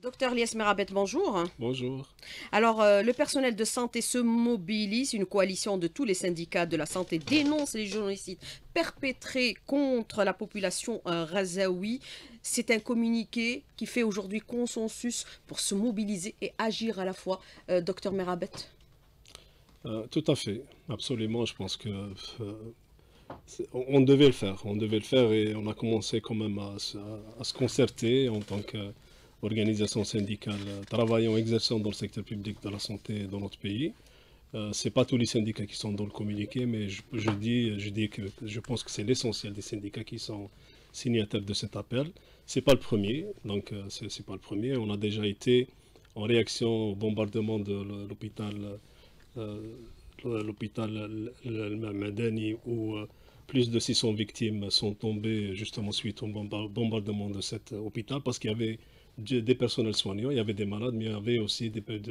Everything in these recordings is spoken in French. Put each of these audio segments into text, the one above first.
Docteur Lies Merabet, bonjour. Bonjour. Alors, le personnel de santé se mobilise. Une coalition de tous les syndicats de la santé dénonce les génocides perpétrés contre la population razaoui. C'est un communiqué qui fait aujourd'hui consensus pour se mobiliser et agir à la fois. Docteur Merabet. Tout à fait, absolument. Je pense que on devait le faire. On devait le faire et on a commencé quand même à se concerter en tant qu'organisation syndicale travaillant, exerçant dans le secteur public de la santé dans notre pays. C'est pas tous les syndicats qui sont dans le communiqué, mais je dis que je pense que c'est l'essentiel des syndicats qui sont signataires de cet appel. C'est pas le premier, donc c'est pas le premier. On a déjà été en réaction au bombardement de euh, l'hôpital Madani où plus de 600 victimes sont tombées justement suite au bombardement de cet hôpital parce qu'il y avait des personnels soignants, il y avait des malades, mais il y avait aussi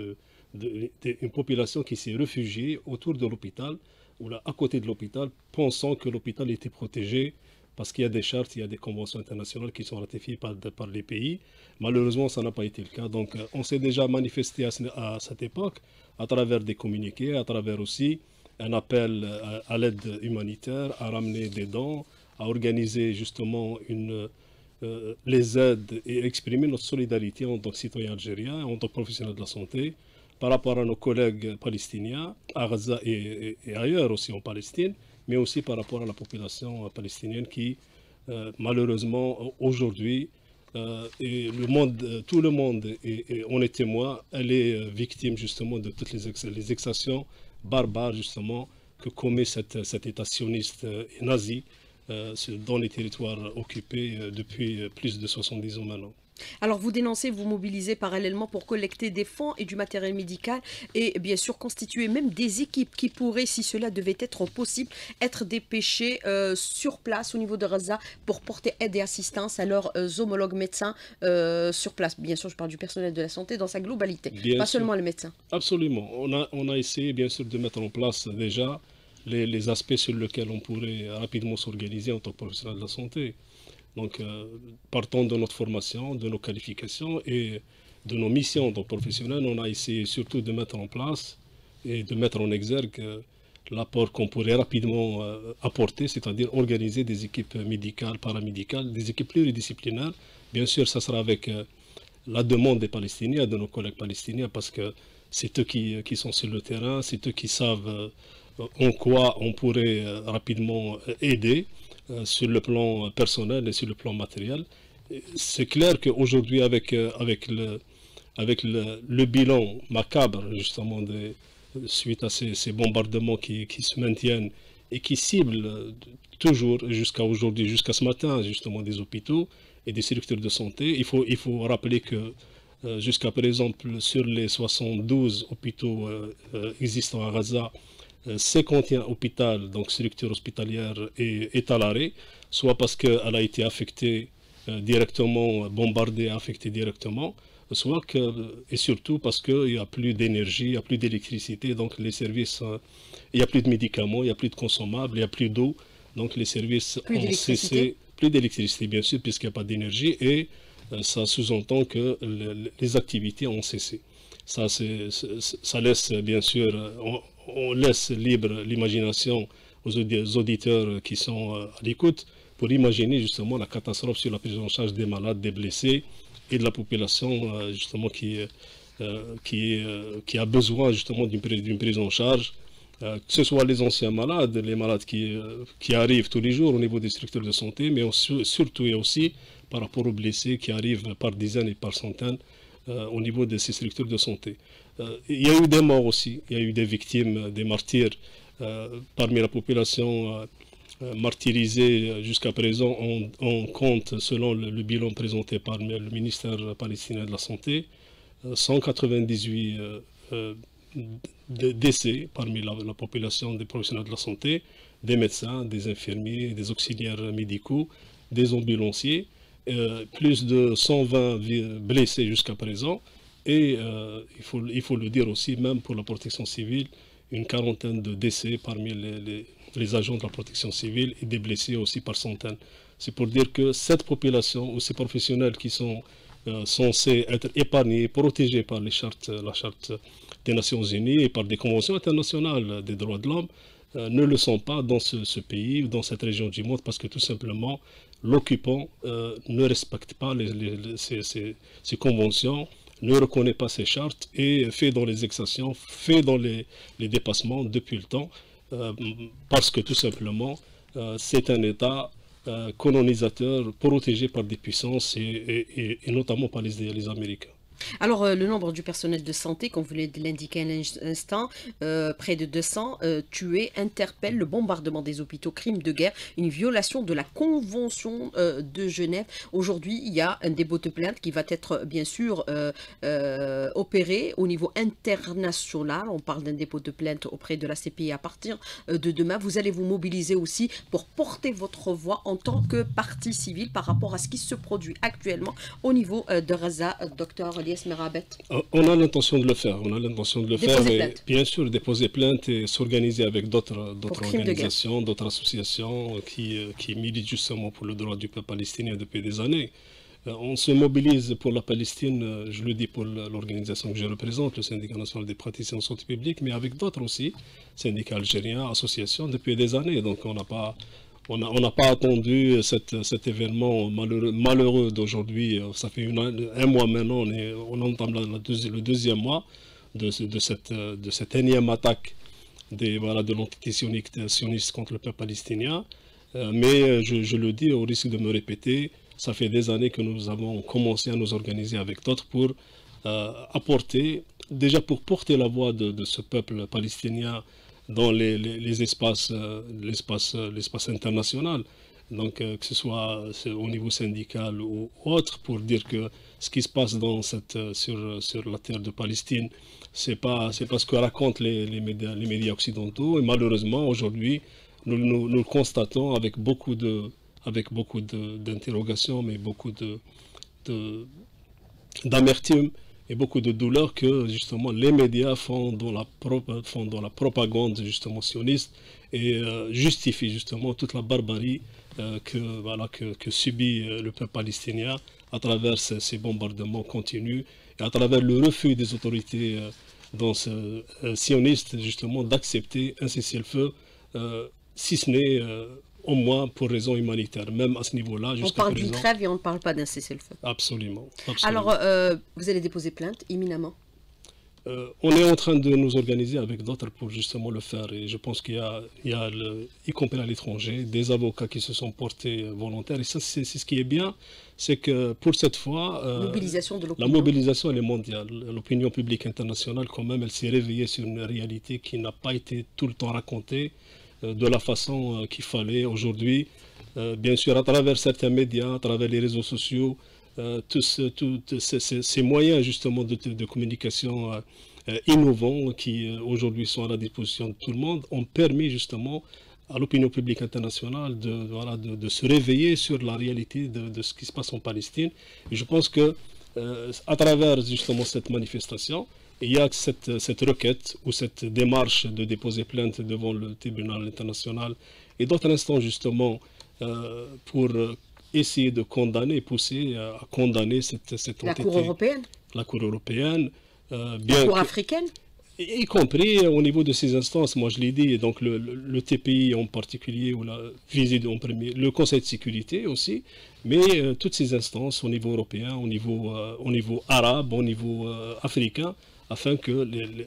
une population qui s'est réfugiée autour de l'hôpital ou là, à côté de l'hôpital, pensant que l'hôpital était protégé parce qu'il y a des chartes, il y a des conventions internationales qui sont ratifiées par les pays. Malheureusement, ça n'a pas été le cas. Donc, on s'est déjà manifesté à cette époque à travers des communiqués, à travers aussi un appel à l'aide humanitaire, à ramener des dons, à organiser justement les aides et exprimer notre solidarité en tant que citoyen algérien, en tant que professionnel de la santé, par rapport à nos collègues palestiniens, à Gaza et ailleurs aussi en Palestine, mais aussi par rapport à la population palestinienne qui, malheureusement, aujourd'hui, et tout le monde, et on est témoin, elle est victime justement de toutes les exactions barbares justement que commet cet État sioniste et nazi dans les territoires occupés depuis plus de 70 ans maintenant. Alors, vous dénoncez, vous mobilisez parallèlement pour collecter des fonds et du matériel médical et bien sûr constituer même des équipes qui pourraient, si cela devait être possible, être dépêchées sur place au niveau de Gaza pour porter aide et assistance à leurs homologues médecins sur place. Bien sûr, je parle du personnel de la santé dans sa globalité, Bien pas sûr, seulement les médecins. absolument. On a essayé bien sûr de mettre en place déjà les aspects sur lesquels on pourrait rapidement s'organiser en tant que professionnel de la santé. Donc, partant de notre formation, de nos qualifications et de nos missions en tant que professionnels, on a essayé surtout de mettre en place et de mettre en exergue l'apport qu'on pourrait rapidement apporter, c'est-à-dire organiser des équipes médicales, paramédicales, des équipes pluridisciplinaires. Bien sûr, ça sera avec la demande des Palestiniens, de nos collègues palestiniens, parce que c'est eux qui sont sur le terrain, c'est eux qui savent en quoi on pourrait rapidement aider sur le plan personnel et sur le plan matériel. C'est clair qu'aujourd'hui, avec le bilan macabre, justement, suite à ces bombardements qui se maintiennent et qui ciblent toujours, jusqu'à aujourd'hui, jusqu'à ce matin, justement, des hôpitaux et des structures de santé, il faut rappeler que jusqu'à présent, sur les 72 hôpitaux existants à Gaza, 51 hôpitaux, donc structure hospitalière, est à l'arrêt, soit parce qu'elle a été affectée directement, bombardée, affectée directement, soit et surtout parce qu'il n'y a plus d'énergie, il n'y a plus d'électricité, donc les services, il n'y a plus de médicaments, il n'y a plus de consommables, il n'y a plus d'eau, donc les services Plus ont d'électricité. cessé, plus d'électricité bien sûr, puisqu'il n'y a pas d'énergie, et ça sous-entend que les activités ont cessé. Ça laisse bien sûr, on laisse libre l'imagination aux auditeurs qui sont à l'écoute pour imaginer justement la catastrophe sur la prise en charge des malades, des blessés et de la population justement qui a besoin justement d'une prise en charge, que ce soit les anciens malades, les malades qui arrivent tous les jours au niveau des structures de santé, mais surtout et aussi par rapport aux blessés qui arrivent par dizaines et par centaines au niveau de ces structures de santé. Il y a eu des morts aussi, il y a eu des victimes, des martyrs parmi la population martyrisée jusqu'à présent. On compte, selon le bilan présenté par le ministère palestinien de la Santé, 198 décès parmi la population des professionnels de la santé, des médecins, des infirmiers, des auxiliaires médicaux, des ambulanciers, plus de 120 blessés jusqu'à présent, et il faut le dire aussi, même pour la protection civile, une quarantaine de décès parmi les agents de la protection civile et des blessés aussi par centaines. C'est pour dire que cette population ou ces professionnels qui sont censés être épargnés, protégés par la charte des Nations Unies et par des conventions internationales des droits de l'homme, ne le sont pas dans ce pays ou dans cette région du monde parce que tout simplement l'occupant ne respecte pas ces conventions, ne reconnaît pas ces chartes et fait dans les exactions, fait dans les dépassements depuis le temps parce que tout simplement c'est un État colonisateur protégé par des puissances et notamment par les Américains. Alors, le nombre du personnel de santé, comme vous l'indiquez à l'instant, près de 200 tués, interpelle le bombardement des hôpitaux, crime de guerre, une violation de la Convention de Genève. Aujourd'hui, il y a un dépôt de plainte qui va être, bien sûr, opéré au niveau international. On parle d'un dépôt de plainte auprès de la CPI à partir de demain. Vous allez vous mobiliser aussi pour porter votre voix en tant que partie civile par rapport à ce qui se produit actuellement au niveau de Gaza, docteur Elias Merabet. On a l'intention de le faire. On a l'intention de le faire. Déposer Et plainte. bien sûr, déposer plainte et s'organiser avec d'autres Pour crime de guerre. organisations, d'autres associations qui militent justement pour le droit du peuple palestinien depuis des années. On se mobilise pour la Palestine, je le dis pour l'organisation que je représente, le Syndicat national des praticiens en santé publique, mais avec d'autres aussi, syndicats algériens, associations, depuis des années. Donc on n'a pas attendu cet événement malheureux d'aujourd'hui. Ça fait un mois maintenant, on entame le deuxième mois de cette énième attaque de l'entité sioniste contre le peuple palestinien. Mais je le dis au risque de me répéter, ça fait des années que nous avons commencé à nous organiser avec d'autres pour déjà pour porter la voix de ce peuple palestinien dans les espaces, l'espace international. Donc que ce soit au niveau syndical ou autre, pour dire que ce qui se passe sur la terre de Palestine, c'est pas ce que racontent les médias occidentaux. Et malheureusement, aujourd'hui, nous le constatons avec beaucoup d'interrogations, mais beaucoup d'amertume et beaucoup de douleur que justement les médias font dans la propagande justement sioniste et justifient justement toute la barbarie que subit le peuple palestinien à travers ces bombardements continus et à travers le refus des autorités sionistes justement d'accepter un cessez-le-feu, si ce n'est au moins pour raison humanitaire, même à ce niveau-là. On parle d'une trêve et on ne parle pas d'un cessez-le-feu. Absolument. Alors, vous allez déposer plainte imminemment? On est en train de nous organiser avec d'autres pour justement le faire. Et je pense qu'il y a y compris à l'étranger, des avocats qui se sont portés volontaires. Et ça, c'est ce qui est bien, c'est que pour cette fois, la mobilisation elle est mondiale. L'opinion publique internationale, quand même, elle s'est réveillée sur une réalité qui n'a pas été tout le temps racontée de la façon qu'il fallait. Aujourd'hui, bien sûr, à travers certains médias, à travers les réseaux sociaux, tous ces moyens justement de communication innovants qui aujourd'hui sont à la disposition de tout le monde ont permis justement à l'opinion publique internationale de se réveiller sur la réalité de ce qui se passe en Palestine. Et je pense que à travers justement cette manifestation, il y a cette requête ou cette démarche de déposer plainte devant le tribunal international et d'autres instances justement pour essayer de condamner, pousser à condamner cette entité. La Cour européenne? La Cour européenne. La Cour africaine? Y compris au niveau de ces instances, moi je l'ai dit, donc le TPI en particulier, ou la visite en premier, le Conseil de sécurité aussi, mais toutes ces instances au niveau européen, au niveau arabe, au niveau africain, afin que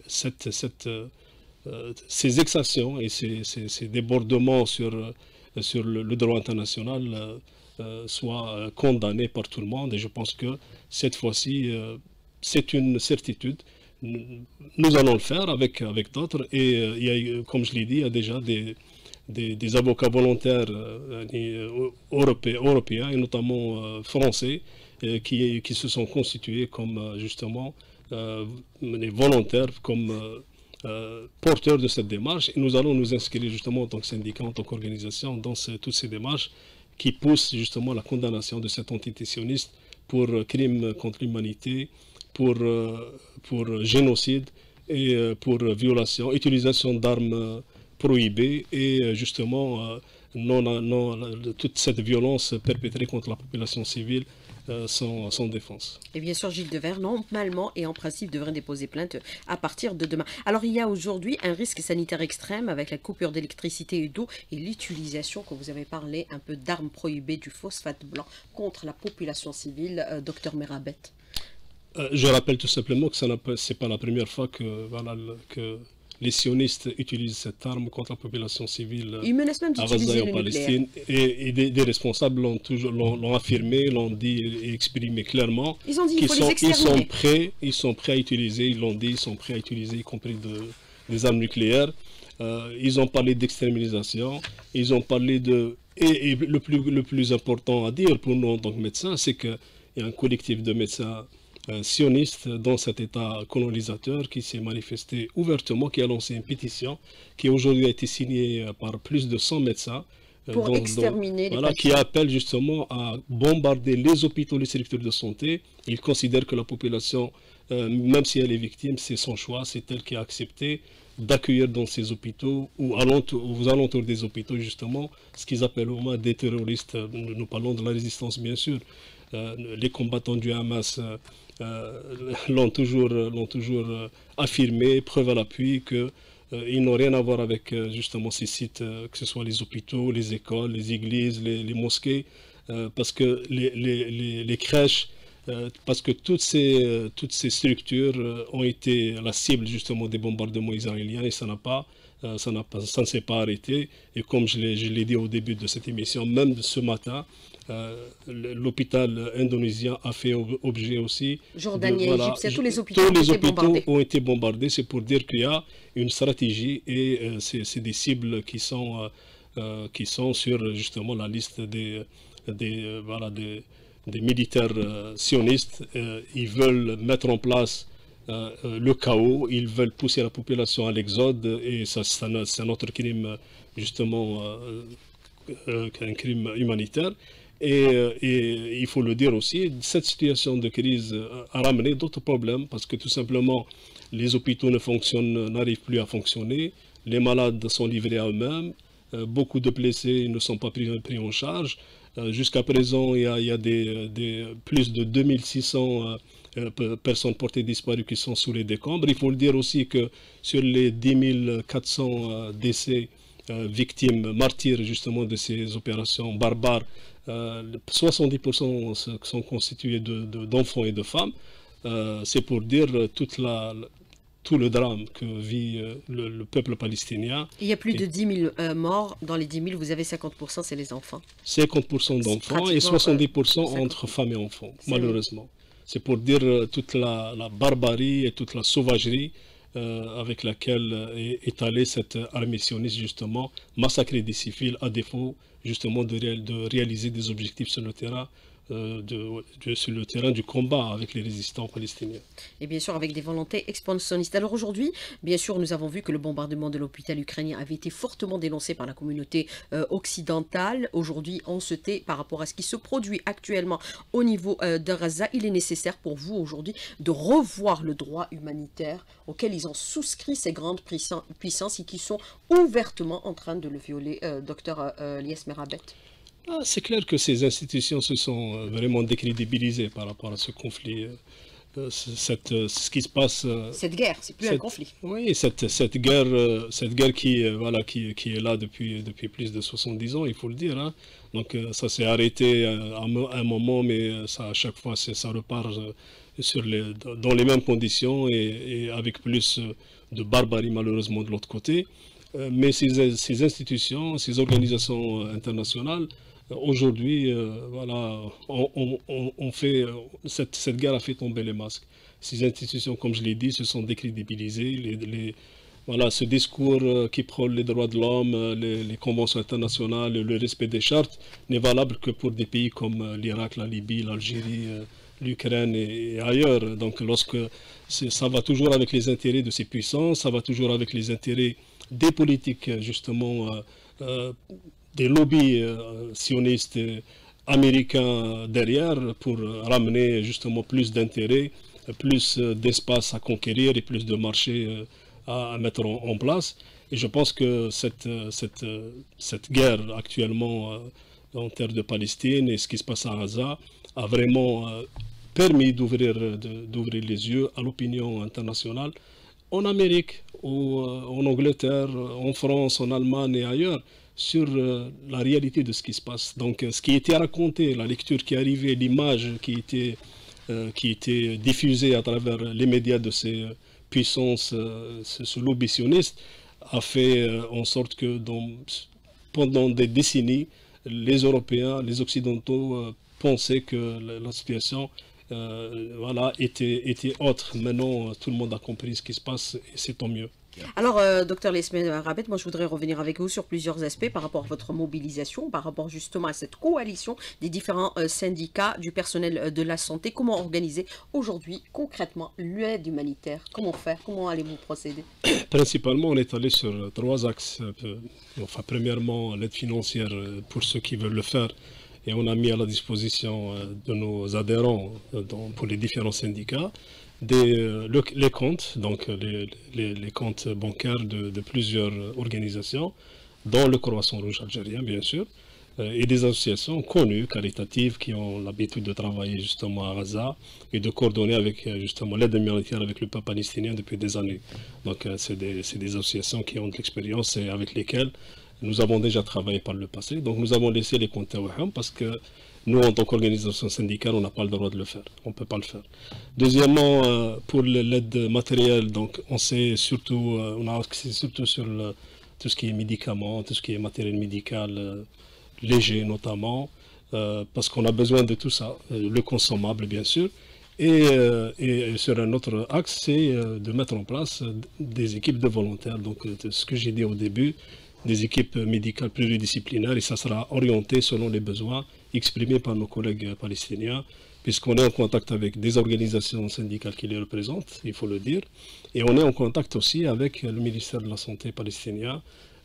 ces exactions et ces débordements sur le droit international soient condamnés par tout le monde. Et je pense que cette fois-ci, c'est une certitude. Nous allons le faire avec d'autres. Et il y a, comme je l'ai dit, il y a déjà des avocats volontaires européens et notamment français qui se sont constitués comme justement les volontaires, comme porteurs de cette démarche. Et nous allons nous inscrire justement en tant que syndicat, en tant qu'organisation dans toutes ces démarches qui poussent justement la condamnation de cette entité sioniste pour crime contre l'humanité, pour génocide et pour violation, utilisation d'armes prohibées et justement toute cette violence perpétrée contre la population civile sans défense. Et bien sûr, Gilles Devers, normalement et en principe, devrait déposer plainte à partir de demain. Alors, il y a aujourd'hui un risque sanitaire extrême avec la coupure d'électricité et d'eau et l'utilisation, que vous avez parlé, un peu d'armes prohibées, du phosphate blanc contre la population civile, docteur Merabet. Je rappelle tout simplement que ce n'est pas la première fois que, voilà, que les sionistes utilisent cette arme contre la population civile Ils menacent même à Gaza d'utiliser et en le nucléaire. Palestine. Et des responsables l'ont affirmé, l'ont dit et exprimé clairement Ils ont dit qu'il qu'ils faut les exterminer. ils sont prêts à utiliser, ils l'ont dit, ils sont prêts à utiliser, y compris des armes nucléaires. Ils ont parlé d'extériorisation, ils ont parlé de... Et le plus important à dire pour nous en tant que médecins, c'est qu'il y a un collectif de médecins sioniste dans cet État colonisateur qui s'est manifesté ouvertement, qui a lancé une pétition qui aujourd'hui a été signée par plus de 100 médecins, Pour exterminer les voilà, qui patients. appelle justement à bombarder les hôpitaux, les structures de santé. Ils considèrent que la population, même si elle est victime, c'est son choix, c'est elle qui a accepté d'accueillir dans ces hôpitaux ou aux alentours des hôpitaux justement ce qu'ils appellent au moins des terroristes. Nous parlons de la résistance bien sûr. Les combattants du Hamas l'ont toujours affirmé, preuve à l'appui que ils n'ont rien à voir avec justement ces sites, que ce soit les hôpitaux, les écoles, les églises, les mosquées, parce que les crèches, parce que toutes ces structures ont été la cible justement des bombardements israéliens et ça ne s'est pas arrêté. Et comme je l'ai dit au début de cette émission, même ce matin, l'hôpital indonésien a fait objet aussi Jordanie, voilà, égyptien, tous les hôpitaux tous ont les été hôpitaux bombardés. ont été bombardés. C'est pour dire qu'il y a une stratégie et c'est des cibles qui sont sur justement la liste voilà, des militaires sionistes. Ils veulent mettre en place le chaos, ils veulent pousser la population à l'exode et ça, c'est un autre crime justement, un crime humanitaire. Et il faut le dire aussi, cette situation de crise a ramené d'autres problèmes parce que tout simplement les hôpitaux n'arrivent plus à fonctionner, les malades sont livrés à eux-mêmes, beaucoup de blessés ne sont pas pris en charge. Jusqu'à présent, il y a plus de 2600 personnes portées disparues qui sont sous les décombres. Il faut le dire aussi que sur les 10 400 décès, victimes, martyrs justement de ces opérations barbares, 70% sont constitués d'enfants et de femmes. C'est pour dire tout le drame que vit le peuple palestinien. Il y a plus Et de 10 000 morts. Dans les 10 000, vous avez 50%, c'est les enfants. 50% C'est d'enfants et pratiquement 70% 50. entre femmes et enfants, C'est- malheureusement. C'est pour dire toute la barbarie et toute la sauvagerie avec laquelle est allée cette armée sioniste, justement, massacrer des civils à défaut, justement, de réaliser des objectifs sur le terrain, sur le terrain du combat avec les résistants palestiniens. Et bien sûr, avec des volontés expansionnistes. Alors aujourd'hui, bien sûr, nous avons vu que le bombardement de l'hôpital ukrainien avait été fortement dénoncé par la communauté occidentale. Aujourd'hui, on se tait par rapport à ce qui se produit actuellement au niveau de Gaza. Il est nécessaire pour vous aujourd'hui de revoir le droit humanitaire auquel ils ont souscrit ces grandes puissances et qui sont ouvertement en train de le violer, docteur Lies Merabet. C'est clair que ces institutions se sont vraiment décrédibilisées par rapport à ce conflit. Ce qui se passe, Cette guerre, c'est plus un conflit. oui, cette guerre qui est là depuis plus de 70 ans, il faut le dire, hein. Donc ça s'est arrêté à un moment, mais ça, à chaque fois, ça repart dans les mêmes conditions et avec plus de barbarie malheureusement de l'autre côté. Mais ces institutions, ces organisations internationales, aujourd'hui, voilà, cette guerre a fait tomber les masques. Ces institutions, comme je l'ai dit, se sont décrédibilisées. Voilà, ce discours qui prône les droits de l'homme, les conventions internationales, le respect des chartes, n'est valable que pour des pays comme l'Irak, la Libye, l'Algérie, l'Ukraine et ailleurs. Donc, ça va toujours avec les intérêts de ces puissances, ça va toujours avec les intérêts des politiques, justement, des lobbies sionistes américains derrière pour ramener justement plus d'intérêts, plus d'espace à conquérir et plus de marchés à mettre en place. Et je pense que cette guerre actuellement en terre de Palestine et ce qui se passe à Gaza a vraiment permis d'ouvrir les yeux à l'opinion internationale en Amérique, en Angleterre, en France, en Allemagne et ailleurs, sur la réalité de ce qui se passe. Donc ce qui était raconté, la lecture qui arrivait, l'image qui était diffusée à travers les médias de ces puissances, ce lobby sioniste, a fait en sorte que pendant des décennies, les Européens, les Occidentaux pensaient que la situation voilà, était autre. Maintenant, tout le monde a compris ce qui se passe et c'est tant mieux. Alors, docteur Lesmeh Rabet, moi je voudrais revenir avec vous sur plusieurs aspects par rapport à votre mobilisation, par rapport justement à cette coalition des différents syndicats du personnel de la santé. Comment organiser aujourd'hui concrètement l'aide humanitaire? Comment faire? Comment allez-vous procéder? Principalement, on est allé sur trois axes. Enfin, premièrement, l'aide financière pour ceux qui veulent le faire. Et on a mis à la disposition de nos adhérents pour les différents syndicats les comptes, donc les comptes bancaires de plusieurs organisations, dont le Croissant Rouge algérien, bien sûr, et des associations connues, caritatives, qui ont l'habitude de travailler justement à Gaza et de coordonner avec justement l'aide humanitaire avec le peuple palestinien depuis des années. Donc c'est des associations qui ont de l'expérience et avec lesquelles nous avons déjà travaillé par le passé. Donc nous avons laissé les comptes Tawaham parce que nous, en tant qu'organisation syndicale, on n'a pas le droit de le faire. On ne peut pas le faire. Deuxièmement, pour l'aide matérielle, donc on a axé surtout sur tout ce qui est médicaments, tout ce qui est matériel médical léger notamment, parce qu'on a besoin de tout ça, le consommable bien sûr. Et sur un autre axe, c'est de mettre en place des équipes de volontaires. Donc ce que j'ai dit au début, des équipes médicales pluridisciplinaires, et ça sera orienté selon les besoins exprimés par nos collègues palestiniens, puisqu'on est en contact avec des organisations syndicales qui les représentent, il faut le dire, et on est en contact aussi avec le ministère de la Santé palestinien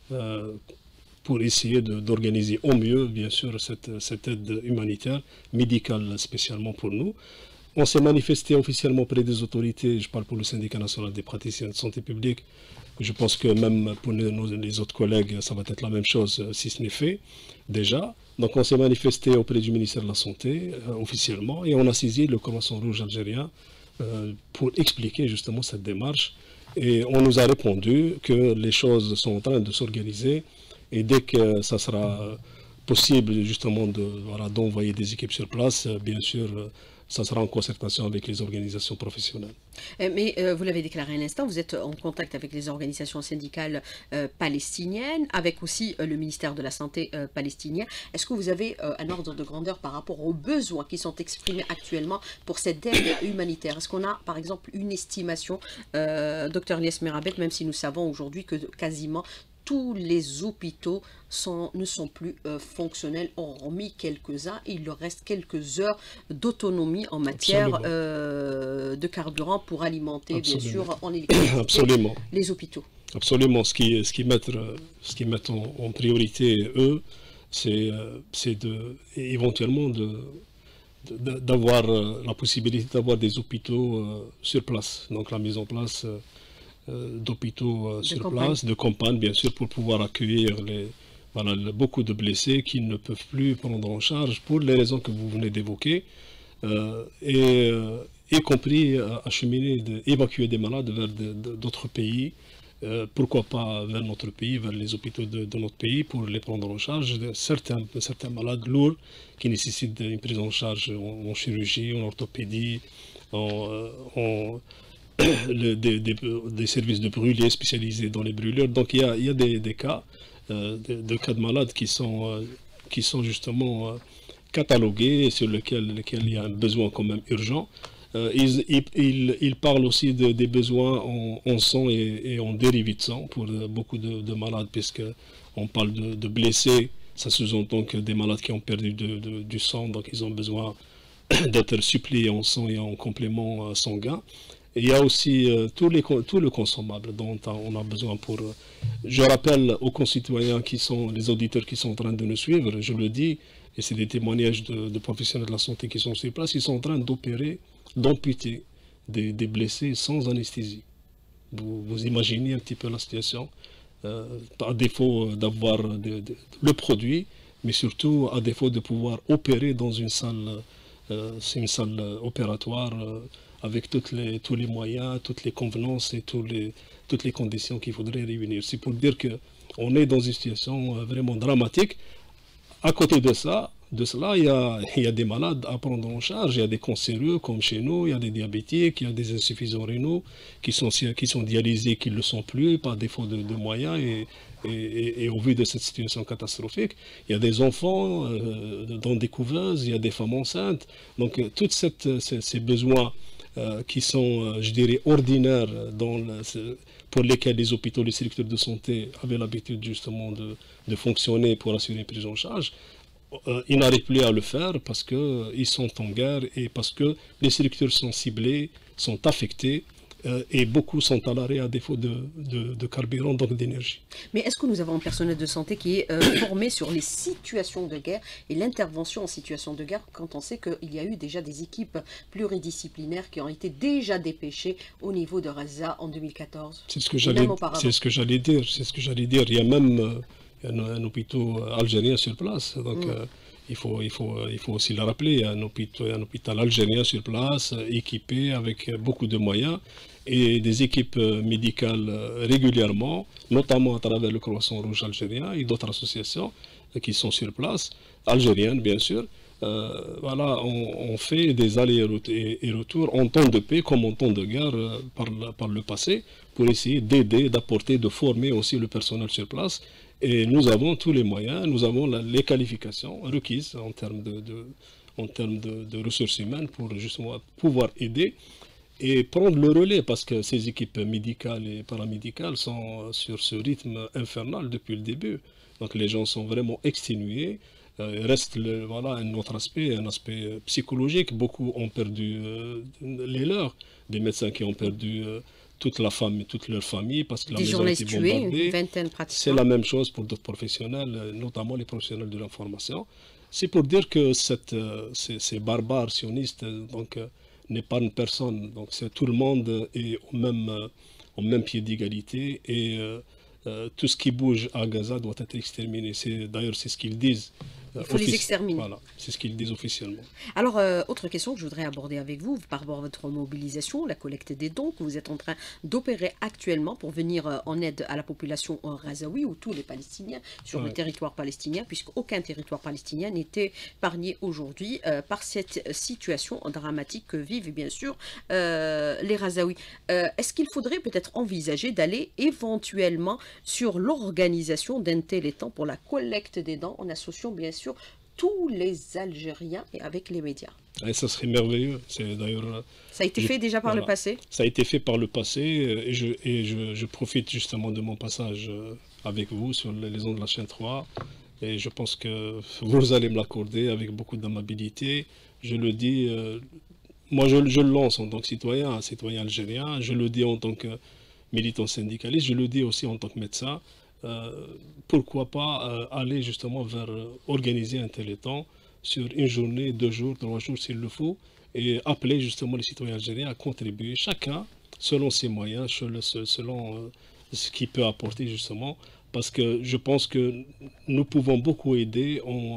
pour essayer d'organiser au mieux, bien sûr, cette aide humanitaire, médicale spécialement pour nous. On s'est manifesté officiellement auprès des autorités, je parle pour le syndicat national des praticiens de santé publique. Je pense que même pour les autres collègues, ça va être la même chose si ce n'est fait déjà. Donc on s'est manifesté auprès du ministère de la Santé officiellement et on a saisi le Croissant Rouge algérien pour expliquer justement cette démarche. Et on nous a répondu que les choses sont en train de s'organiser et dès que ça sera possible justement d'envoyer des équipes sur place, bien sûr, ça sera en concertation avec les organisations professionnelles. Mais vous l'avez déclaré à l'instant, vous êtes en contact avec les organisations syndicales palestiniennes, avec aussi le ministère de la Santé palestinien. Est-ce que vous avez un ordre de grandeur par rapport aux besoins qui sont exprimés actuellement pour cette aide humanitaire? Est-ce qu'on a par exemple une estimation, docteur Lesmeh Rabet, même si nous savons aujourd'hui que quasiment tous les hôpitaux ne sont plus fonctionnels, hormis quelques-uns. Il leur reste quelques heures d'autonomie en matière de carburant pour alimenter, bien sûr, en électricité les hôpitaux. Absolument. Ce qu'ils mettent en priorité, eux, c'est éventuellement d'avoir la possibilité d'avoir des hôpitaux sur place. Donc la mise en place d'hôpitaux sur place, de campagne bien sûr, pour pouvoir accueillir beaucoup de blessés qui ne peuvent plus prendre en charge pour les raisons que vous venez d'évoquer, y compris évacuer des malades vers d'autres pays, pourquoi pas vers notre pays, vers les hôpitaux de notre pays pour les prendre en charge, certains malades lourds qui nécessitent une prise en charge en chirurgie, en orthopédie, des services de brûlés spécialisés dans les brûlures. Donc il y a des cas, de cas de malades qui sont justement catalogués et sur lesquels il y a un besoin quand même urgent. Ils parlent aussi des besoins en sang et en dérivés de sang pour beaucoup de malades, puisqu'on parle de blessés, ça sous-entend que des malades qui ont perdu du sang, donc ils ont besoin d'être suppléés en sang et en complément sanguin. Et il y a aussi tout le consommable dont on a besoin pour... je rappelle aux concitoyens les auditeurs qui sont en train de nous suivre, je le dis, et c'est des témoignages de professionnels de la santé qui sont sur place, ils sont en train d'amputer des blessés sans anesthésie. Vous imaginez un petit peu la situation, à défaut d'avoir le produit, mais surtout à défaut de pouvoir opérer dans une salle c'est une salle opératoire avec tous les moyens, toutes les convenances et toutes les conditions qu'il faudrait réunir. C'est pour dire qu'on est dans une situation vraiment dramatique. À côté de cela, il y a des malades à prendre en charge, il y a des cancéreux comme chez nous, il y a des diabétiques, il y a des insuffisants rénaux qui sont dialysés, qui ne le sont plus par défaut de moyens et au vu de cette situation catastrophique. Il y a des enfants dans des couveuses, il y a des femmes enceintes. Donc tous ces besoins qui sont, je dirais, ordinaires pour lesquels les hôpitaux, les structures de santé avaient l'habitude justement de fonctionner pour assurer une prise en charge, ils n'arrivent plus à le faire parce qu'ils sont en guerre et parce que les structures sont ciblées, sont affectées et beaucoup sont à l'arrêt à défaut de carburant, donc d'énergie. Mais est-ce que nous avons un personnel de santé qui est formé sur les situations de guerre et l'intervention en situation de guerre quand on sait qu'il y a eu déjà des équipes pluridisciplinaires qui ont été déjà dépêchées au niveau de Gaza en 2014? C'est ce que j'allais dire. C'est ce que j'allais dire. Il y a même un hôpital algérien sur place. Donc, il faut aussi le rappeler. Il y a un hôpital algérien sur place, équipé avec beaucoup de moyens et des équipes médicales régulièrement, notamment à travers le Croissant Rouge algérien et d'autres associations qui sont sur place, algériennes bien sûr. Voilà, on fait des allers et retours en temps de paix comme en temps de guerre par le passé pour essayer d'aider, d'apporter, de former aussi le personnel sur place. Et nous avons tous les moyens, nous avons les qualifications requises en termes de ressources humaines pour justement pouvoir aider et prendre le relais parce que ces équipes médicales et paramédicales sont sur ce rythme infernal depuis le début. Donc les gens sont vraiment exténués. Il reste voilà, un autre aspect, un aspect psychologique. Beaucoup ont perdu les leurs, des médecins qui ont perdu toute leur famille parce que la maison a été bombardée. Une vingtaine pratiquement. C'est la même chose pour d'autres professionnels, notamment les professionnels de l'information. C'est pour dire que ces barbares sionistes n'épargnent personne. Donc tout le monde est au même pied d'égalité et tout ce qui bouge à Gaza doit être exterminé. D'ailleurs, c'est ce qu'ils disent. Il faut les exterminer. Voilà, c'est ce qu'ils disent officiellement. Alors, autre question que je voudrais aborder avec vous, par rapport à votre mobilisation, la collecte des dons que vous êtes en train d'opérer actuellement pour venir en aide à la population gazaoui ou tous les Palestiniens sur le territoire palestinien, puisqu'aucun territoire palestinien n'était épargné aujourd'hui par cette situation dramatique que vivent bien sûr les Gazaouis. Est-ce qu'il faudrait peut-être envisager d'aller éventuellement sur l'organisation d'un tel temps pour la collecte des dons en associant bien sûr tous les Algériens et avec les médias? Et ça serait merveilleux. D'ailleurs, ça a été fait déjà par le passé? Ça a été fait par le passé et je profite justement de mon passage avec vous sur les ondes de la chaîne 3 et je pense que vous allez me l'accorder avec beaucoup d'amabilité. Je le dis, moi je le lance en tant que citoyen algérien, je le dis en tant que militant syndicaliste, je le dis aussi en tant que médecin. Pourquoi pas aller justement vers organiser un téléthon sur une journée, 2 jours, 3 jours s'il le faut, et appeler justement les citoyens algériens à contribuer, chacun selon ses moyens, selon ce qu'il peut apporter justement, parce que je pense que nous pouvons beaucoup aider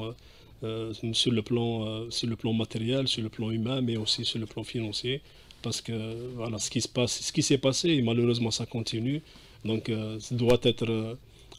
sur le plan matériel, sur le plan humain, mais aussi sur le plan financier, parce que voilà, ce qui s'est passé, et malheureusement ça continue, donc ça doit être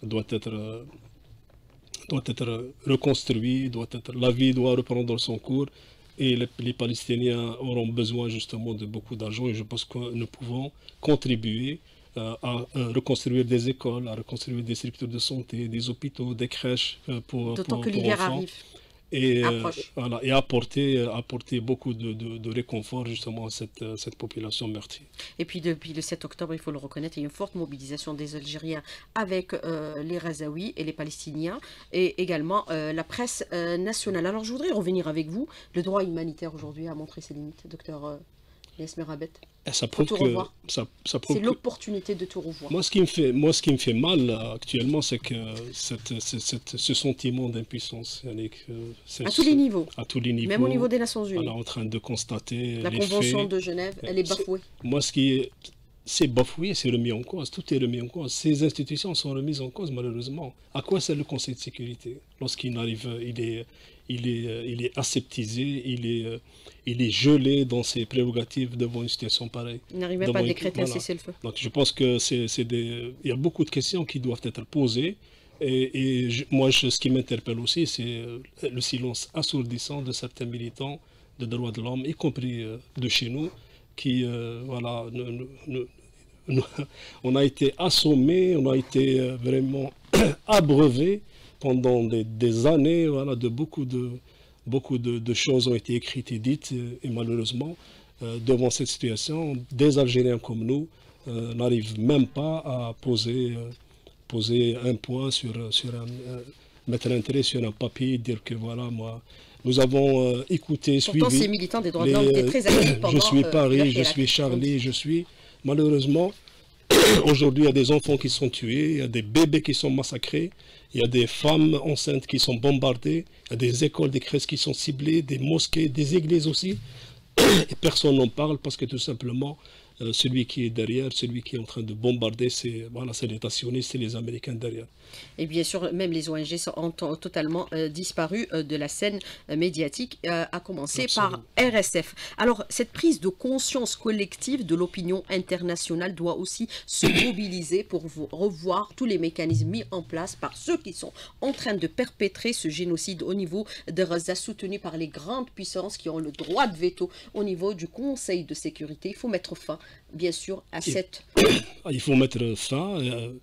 reconstruit, la vie doit reprendre son cours et les Palestiniens auront besoin justement de beaucoup d'argent et je pense que nous pouvons contribuer à reconstruire des écoles, à reconstruire des structures de santé, des hôpitaux, des crèches D'autant que pour l'hiver enfants. arrive. Et, voilà, et apporter beaucoup de réconfort justement à cette population meurtrie. Et puis depuis le 7 octobre, il faut le reconnaître, il y a une forte mobilisation des Algériens avec les Gazaouis et les Palestiniens et également la presse nationale. Alors je voudrais revenir avec vous. Le droit humanitaire aujourd'hui a montré ses limites, docteur Yass Merabet. Ça prouve c'est l'opportunité de tout revoir. Moi, ce qui me fait mal actuellement, c'est que ce sentiment d'impuissance. À tous les niveaux. À tous les niveaux. Même au niveau des Nations Unies. On est en train de constater la les Convention faits. de Genève, elle est bafouée. Moi, c'est bafoué, c'est remis en cause, tout est remis en cause. Ces institutions sont remises en cause malheureusement. À quoi sert le Conseil de sécurité lorsqu'il n'arrive, il est aseptisé, il est gelé dans ses prérogatives devant une situation pareille. Il n'arrive même pas à Devant décréter un voilà. cessez-le-feu. Donc je pense que il y a beaucoup de questions qui doivent être posées. Moi, ce qui m'interpelle aussi, c'est le silence assourdissant de certains militants de droits de l'homme, y compris de chez nous, qui, voilà, nous- on a été assommés, on a été vraiment abreuvés pendant des années, voilà, de beaucoup de choses ont été écrites et dites, et malheureusement, devant cette situation, des Algériens comme nous n'arrivent même pas à poser un point mettre l'intérêt sur un papier, dire que voilà, moi, nous avons écouté, Pourtant, suivi. ces militants des droits de l'homme étaient très actifs Je pendant suis Paris, je l'affaire suis Charlie, Kountzi. je suis. Malheureusement, aujourd'hui, il y a des enfants qui sont tués, il y a des bébés qui sont massacrés, il y a des femmes enceintes qui sont bombardées, il y a des écoles, des crèches qui sont ciblées, des mosquées, des églises aussi. Et personne n'en parle parce que tout simplement, celui qui est derrière, celui qui est en train de bombarder, c'est voilà, c'est l'État sioniste, c'est les Américains derrière. Et bien sûr, même les ONG ont totalement disparu de la scène médiatique, à commencer par Absolument. RSF. Alors, cette prise de conscience collective de l'opinion internationale doit aussi se mobiliser pour revoir tous les mécanismes mis en place par ceux qui sont en train de perpétrer ce génocide au niveau de Gaza, soutenu par les grandes puissances qui ont le droit de veto au niveau du Conseil de sécurité. Il faut mettre fin, bien sûr, à Il, cette il faut mettre fin.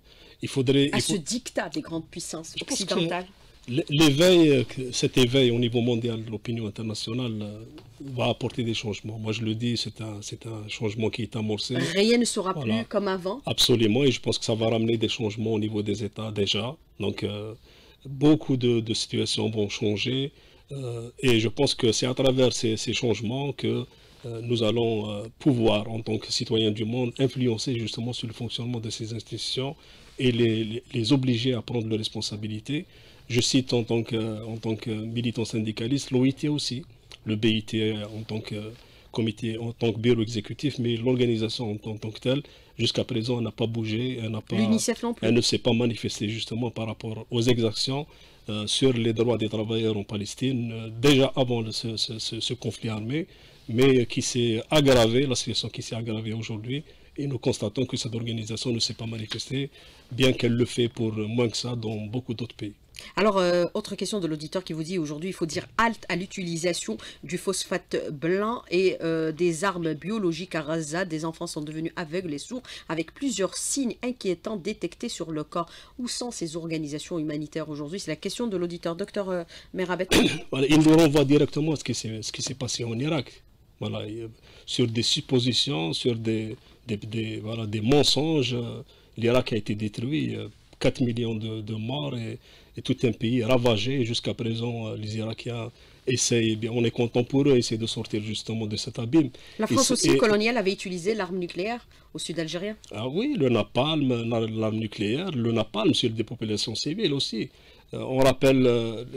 à ce dictat des grandes puissances Je pense que occidentales. l'éveil, cet éveil au niveau mondial de l'opinion internationale va apporter des changements. Moi, je le dis, c'est un changement qui est amorcé. Rien ne sera plus Voilà, comme avant. absolument. Et je pense que ça va ramener des changements au niveau des États déjà. Donc, beaucoup de situations vont changer. Et je pense que c'est à travers ces changements que nous allons pouvoir, en tant que citoyens du monde, influencer justement sur le fonctionnement de ces institutions et les obliger à prendre leurs responsabilités. Je cite en tant que militant syndicaliste l'OIT aussi, le BIT en tant que comité, en tant que bureau exécutif, mais l'organisation en tant que telle, jusqu'à présent, elle n'a pas bougé, L'UNICEF non elle plus. ne s'est pas manifestée justement par rapport aux exactions sur les droits des travailleurs en Palestine, déjà avant ce conflit armé, mais qui s'est aggravé, la situation qui s'est aggravée aujourd'hui, et nous constatons que cette organisation ne s'est pas manifestée, bien qu'elle le fait pour moins que ça dans beaucoup d'autres pays. Alors, autre question de l'auditeur qui vous dit aujourd'hui, il faut dire halte à l'utilisation du phosphate blanc et des armes biologiques à Gaza. Des enfants sont devenus aveugles et sourds avec plusieurs signes inquiétants détectés sur le corps. Où sont ces organisations humanitaires aujourd'hui? C'est la question de l'auditeur. Docteur Merabet. Voilà, il nous renvoie directement à ce qui s'est passé en Irak. Voilà, sur des suppositions, sur voilà, des mensonges. L'Irak a été détruit, 4 millions de morts et tout un pays ravagé. Et jusqu'à présent, les Irakiens essayent, eh bien, on est content pour eux, essayent de sortir justement de cet abîme. La France aussi, coloniale, avait utilisé l'arme nucléaire au sud algérien. Ah oui, le napalm, l'arme nucléaire, le napalm sur des populations civiles aussi. On rappelle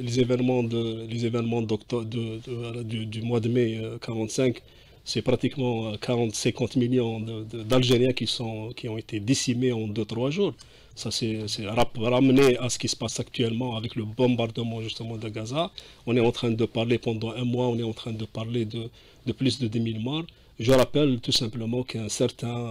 les événements du mois de mai 45. C'est pratiquement 40-50 millions d'Algériens qui ont été décimés en 2-3 jours. Ça, c'est ramené à ce qui se passe actuellement avec le bombardement justement de Gaza. On est en train de parler pendant un mois, on est en train de parler de plus de 10 000 morts. Je rappelle tout simplement qu'un certain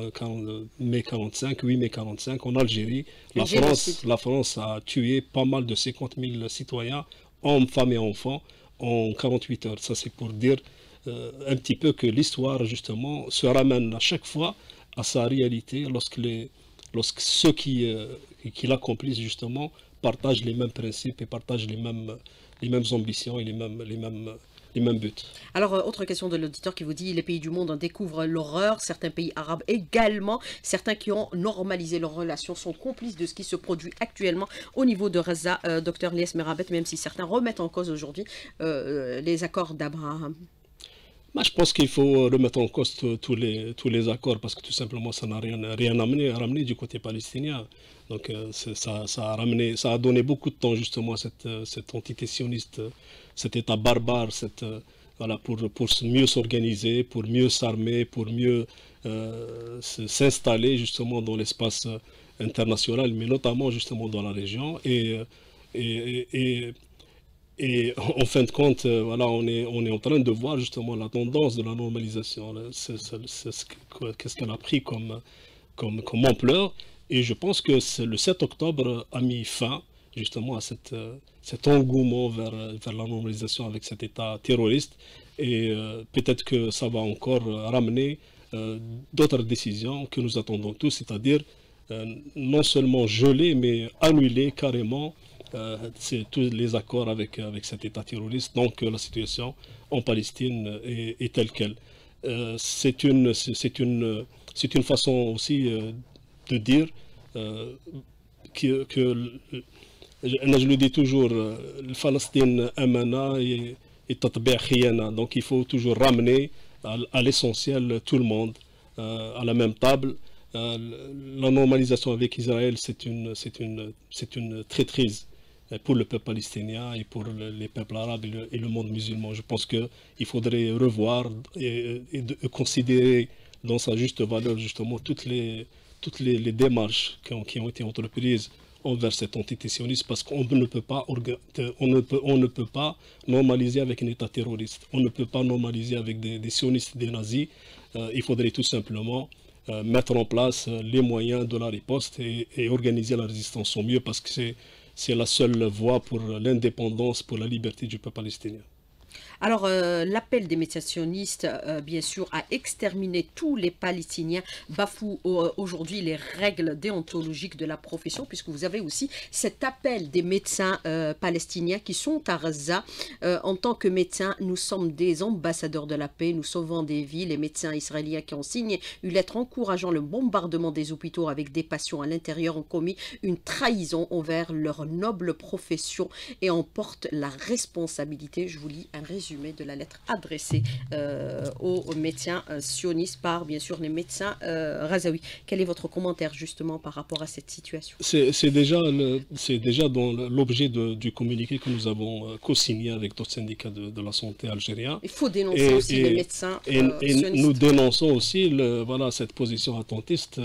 8 mai 45, en Algérie, la France a tué pas mal de 50 000 citoyens, hommes, femmes et enfants, en 48 heures. Ça, c'est pour dire un petit peu que l'histoire, justement, se ramène à chaque fois à sa réalité lorsque ceux qui l'accomplissent, justement, partagent les mêmes principes et partagent les mêmes ambitions et les mêmes buts. Alors, autre question de l'auditeur qui vous dit, les pays du monde en découvrent l'horreur, certains pays arabes également, certains qui ont normalisé leurs relations sont complices de ce qui se produit actuellement au niveau de Gaza, docteur Lies Merabet, même si certains remettent en cause aujourd'hui les accords d'Abraham. Moi, je pense qu'il faut remettre en cause tous les accords parce que tout simplement, ça n'a rien ramené du côté palestinien. Donc, ça a donné beaucoup de temps justement à cette entité sioniste, cet État barbare, voilà, pour mieux s'organiser, pour mieux s'armer, pour mieux s'installer justement dans l'espace international, mais notamment justement dans la région. Et, et, et en fin de compte, voilà, on est en train de voir justement la tendance de la normalisation. Qu'est-ce qu'elle a pris comme ampleur. Et je pense que le 7 octobre a mis fin justement à cet engouement vers la normalisation avec cet État terroriste. Et peut-être que ça va encore ramener d'autres décisions que nous attendons tous, c'est-à-dire non seulement geler, mais annuler carrément tous les accords avec cet État terroriste. Donc la situation en Palestine est telle qu'elle. C'est une façon aussi de dire que je le dis toujours, le Palestine amana et tatbi'a khiyana. Donc il faut toujours ramener à l'essentiel tout le monde à la même table. La normalisation avec Israël, c'est une traîtrise pour le peuple palestinien et pour les peuples arabes et le monde musulman. Je pense qu'il faudrait revoir et considérer dans sa juste valeur justement toutes les démarches qui ont été entreprises envers cette entité sioniste, parce qu'on ne peut pas on ne peut pas normaliser avec un État terroriste. On ne peut pas normaliser avec des sionistes, des nazis. Il faudrait tout simplement mettre en place les moyens de la riposte et organiser la résistance au mieux, parce que c'est la seule voie pour l'indépendance, pour la liberté du peuple palestinien. Alors, l'appel des médias sionistes, bien sûr, à exterminer tous les Palestiniens bafoue aujourd'hui les règles déontologiques de la profession, puisque vous avez aussi cet appel des médecins palestiniens qui sont à Gaza. En tant que médecins, nous sommes des ambassadeurs de la paix, nous sauvons des vies. Les médecins israéliens qui ont signé une lettre encourageant le bombardement des hôpitaux avec des patients à l'intérieur ont commis une trahison envers leur noble profession et en portent la responsabilité. Je vous lis un résumé de la lettre adressée aux médecins sionistes par, bien sûr, les médecins Razaoui. Quel est votre commentaire justement par rapport à cette situation? C'est déjà dans l'objet du communiqué que nous avons co-signé avec d'autres syndicats de la santé algériens. Il faut dénoncer aussi les médecins sionistes. Nous dénonçons aussi voilà, cette position attentiste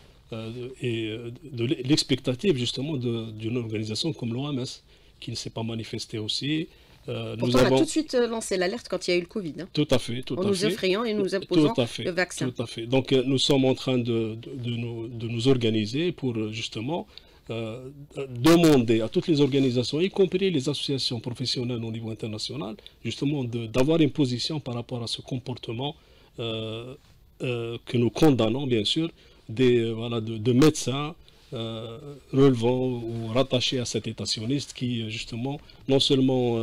et de l'expectative justement d'une organisation comme l'OMS, qui ne s'est pas manifestée aussi. Pourtant, on a tout de suite lancé l'alerte quand il y a eu le Covid. Hein. Tout à fait. En nous effrayant et nous imposant le vaccin. Tout à fait. Donc nous sommes en train de nous organiser pour justement demander à toutes les organisations, y compris les associations professionnelles au niveau international, justement d'avoir une position par rapport à ce comportement que nous condamnons, bien sûr, de médecins relevant ou rattachés à cet État sioniste qui, justement, non seulement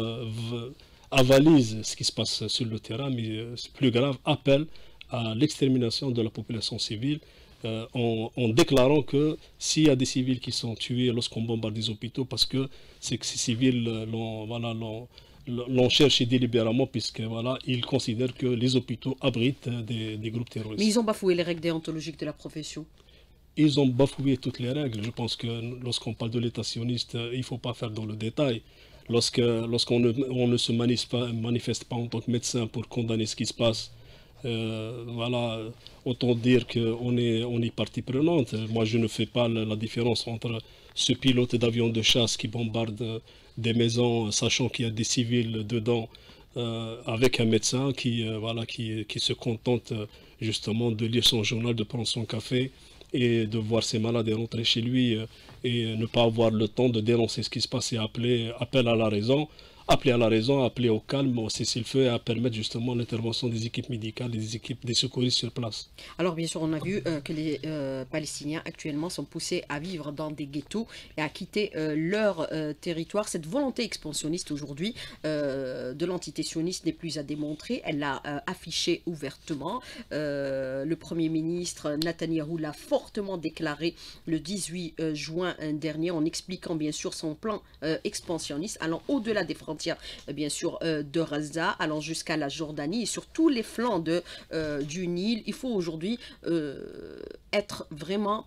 avalise ce qui se passe sur le terrain, mais plus grave, appelle à l'extermination de la population civile en déclarant que s'il y a des civils qui sont tués lorsqu'on bombarde des hôpitaux, parce que c'est que ces civils l'on cherche délibérément, puisque voilà, ils considèrent que les hôpitaux abritent des groupes terroristes. Mais ils ont bafoué les règles déontologiques de la profession. Ils ont bafoué toutes les règles. Je pense que lorsqu'on parle de l'État sioniste, il ne faut pas faire dans le détail. Lorsqu'on ne se manifeste pas en tant que médecin pour condamner ce qui se passe, voilà, autant dire qu'on est partie prenante. Moi, je ne fais pas la différence entre ce pilote d'avion de chasse qui bombarde des maisons, sachant qu'il y a des civils dedans, avec un médecin qui se contente justement de lire son journal, de prendre son café et de voir ses malades et rentrer chez lui et ne pas avoir le temps de dénoncer ce qui se passe et appeler à la raison, appeler au calme, au cessez-le-feu et à permettre justement l'intervention des équipes médicales et des secouristes sur place. Alors bien sûr, on a vu que les Palestiniens actuellement sont poussés à vivre dans des ghettos et à quitter leur territoire. Cette volonté expansionniste aujourd'hui de l'entité sioniste n'est plus à démontrer. Elle l'a affichée ouvertement. Le Premier ministre Netanyahou l'a fortement déclaré le 18 juin dernier en expliquant bien sûr son plan expansionniste allant au-delà des frontières bien sûr de Gaza, allant jusqu'à la Jordanie et sur tous les flancs du Nil. Il faut aujourd'hui être vraiment,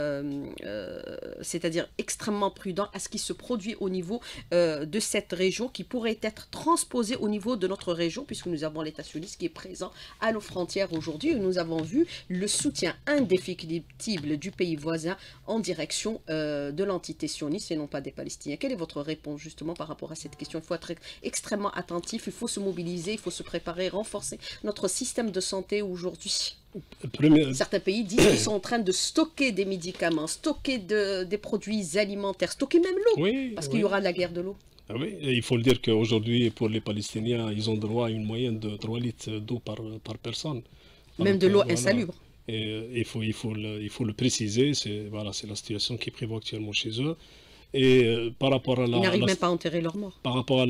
c'est-à-dire extrêmement prudent à ce qui se produit au niveau de cette région, qui pourrait être transposé au niveau de notre région, puisque nous avons l'État sioniste qui est présent à nos frontières aujourd'hui. Nous avons vu le soutien indéfectible du pays voisin en direction de l'entité sioniste et non pas des Palestiniens. Quelle est votre réponse justement par rapport à cette question? Il faut être extrêmement attentif, il faut se mobiliser, il faut se préparer, renforcer notre système de santé aujourd'hui. Certains pays disent qu'ils sont en train de stocker des médicaments, stocker des produits alimentaires, stocker même l'eau, Oui, parce qu'il y oui. aura la guerre de l'eau. Ah oui, et il faut le dire qu'aujourd'hui, pour les Palestiniens, ils ont droit à une moyenne de 3 litres d'eau par personne. Même Donc de l'eau voilà. insalubre. Et il faut le préciser, c'est voilà, c'est la situation qui prévaut actuellement chez eux. Et par rapport à Ils n'arrivent même pas à enterrer leurs morts. par rapport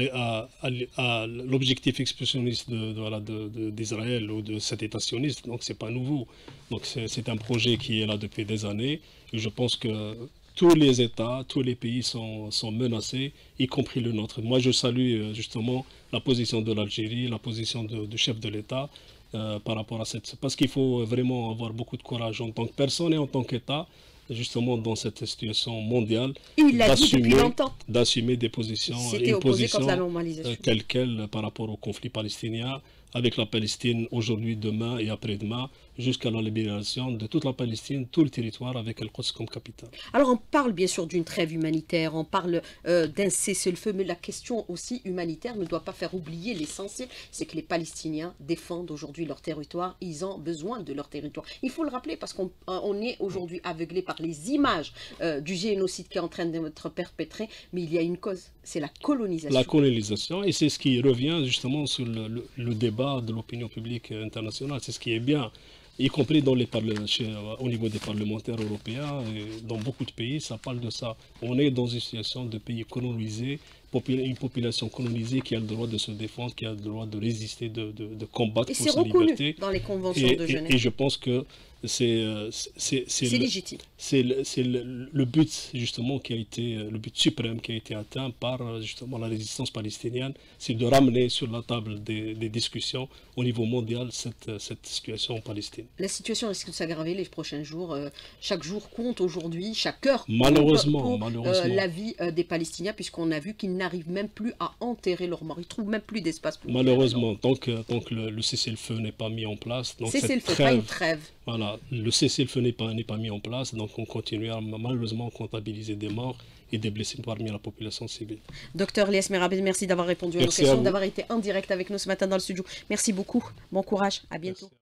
à l'objectif expressionniste voilà, d'Israël ou de cet État sioniste, donc c'est pas nouveau. Donc c'est un projet qui est là depuis des années. Et je pense que tous les États, tous les pays sont menacés, y compris le nôtre. Moi, je salue justement la position de l'Algérie, la position du chef de l'État par rapport à cette... Parce qu'il faut vraiment avoir beaucoup de courage en tant que personne et en tant qu'État, justement dans cette situation mondiale, Et il l'a dit depuis longtemps. d'assumer des positions, Il s'était une opposé contre la position normalisation. telle quelle par rapport au conflit palestinien, avec la Palestine aujourd'hui, demain et après-demain, jusqu'à la libération de toute la Palestine, tout le territoire avec El-Quds comme capitale. Alors on parle bien sûr d'une trêve humanitaire, on parle d'un cessez-le-feu, mais la question aussi humanitaire ne doit pas faire oublier l'essentiel, c'est que les Palestiniens défendent aujourd'hui leur territoire, ils ont besoin de leur territoire. Il faut le rappeler parce qu'on est aujourd'hui aveuglé par les images du génocide qui est en train d'être perpétré, mais il y a une cause, c'est la colonisation. La colonisation, et c'est ce qui revient justement sur le débat de l'opinion publique internationale, c'est ce qui est bien, y compris dans au niveau des parlementaires européens, et dans beaucoup de pays, ça parle de ça. On est dans une situation de pays colonisé, une population colonisée qui a le droit de se défendre, qui a le droit de résister, de combattre Et pour c'est sa reconnu liberté. dans les conventions de Genève. Et je pense que c'est C'est légitime. le but justement qui a été le but suprême qui a été atteint par justement la résistance palestinienne, c'est de ramener sur la table des discussions au niveau mondial cette situation en Palestine. La situation risque de s'aggraver les prochains jours. Chaque jour compte aujourd'hui, chaque heure Malheureusement, compte pour malheureusement. la vie des Palestiniens, puisqu'on a vu qu'ils n'arrivent même plus à enterrer leurs morts. Ils trouvent même plus d'espace pour Malheureusement, tant que le cessez-le-feu n'est pas mis en place, donc cessez le cette feu, pas une trêve, trêve. voilà, le cessez-le-feu n'est pas mis en place, donc on continue à malheureusement comptabiliser des morts et des blessés parmi la population civile. Docteur Lies Merabet, merci d'avoir répondu à nos Merci à questions, vous. d'avoir été en direct avec nous ce matin dans le studio. Merci beaucoup. Bon courage. À bientôt. Merci.